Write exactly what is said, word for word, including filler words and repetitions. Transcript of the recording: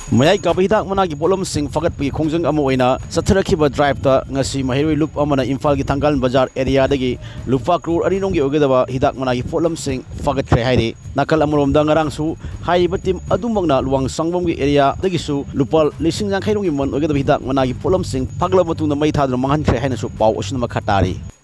मयाई काबा हिदाक मनागी पोलमसिंग फगतपगी खोंजंग अमा ओइना चथरखिबा ड्राइवता ngasi mahiroi loop amana Imphal gi Thangal Bazar area dagi lupa crore ani nonggi ogadaba hidak managi polamsing fagatkre hairi nakal amromda ngarang su haiba team adumangna luang sangbom gi area dagi su lupa lising yang khairong gi mon ogadaba hidak managi polamsing phagla matungna mai thadra manghan khre haina su pau osna makhatari